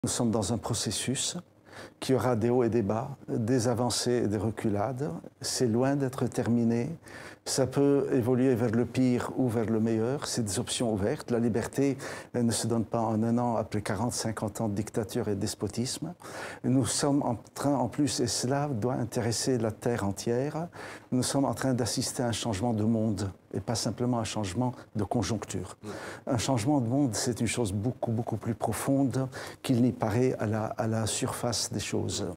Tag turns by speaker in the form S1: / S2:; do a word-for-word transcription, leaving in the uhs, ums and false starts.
S1: Nous sommes dans un processus qui aura des hauts et des bas, des avancées et des reculades. C'est loin d'être terminé. Ça peut évoluer vers le pire ou vers le meilleur. C'est des options ouvertes. La liberté ne se donne pas en un an après quarante, cinquante ans de dictature et de despotisme. Nous sommes en train, en plus, et cela doit intéresser la Terre entière, nous sommes en train d'assister à un changement de monde et pas simplement un changement de conjoncture. Un changement de monde, c'est une chose beaucoup, beaucoup plus profonde qu'il n'y paraît à la, à la surface des choses.